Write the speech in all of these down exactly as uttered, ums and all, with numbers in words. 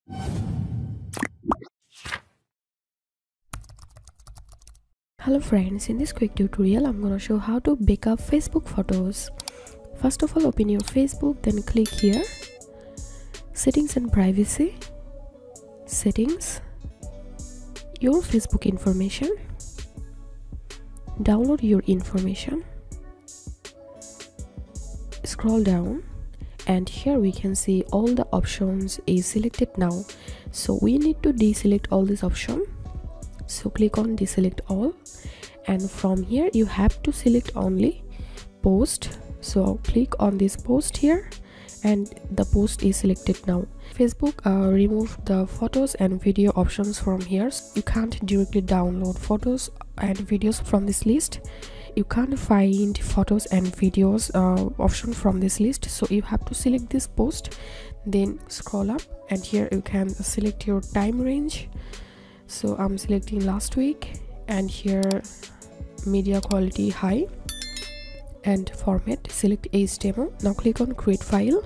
Hello friends, in this quick tutorial I'm gonna show how to backup Facebook photos. First of all, open your Facebook, then click here, settings and privacy, settings, your Facebook information, download your information, scroll down, and here we can see all the options is selected now. So we need to deselect all this option. So click on deselect all, and from here you have to select only post. So click on this post here, and the post is selected now. Facebook uh, remove the photos and video options from here. You can't directly download photos and videos from this list. You can't find photos and videos uh, option from this list, so you have to select this post, then scroll up, and here you can select your time range. So I'm selecting last week, and here media quality high, and format select H T M L. Now click on create file.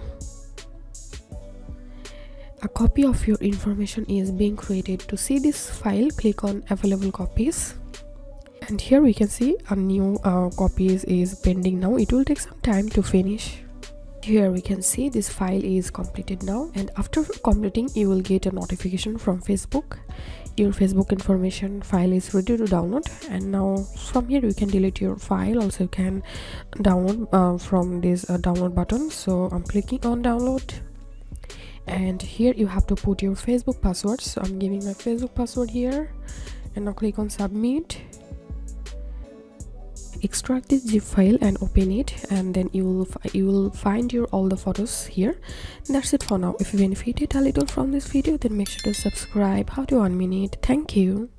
A copy of your information is being created. To see this file, click on available copies, and here we can see a new uh, copies is pending now. It will take some time to finish. Here we can see this file is completed now, and after completing you will get a notification from Facebook. Your Facebook information file is ready to download, and now from here you can delete your file. Also you can download uh, from this uh, download button. So I'm clicking on download, and here you have to put your Facebook password. So I'm giving my Facebook password here, and now click on submit. Extract this zip file and open it, and then you will you will find your all the photos here. And that's it for now. If you benefited a little from this video, then make sure to subscribe. How to one minute. Thank you.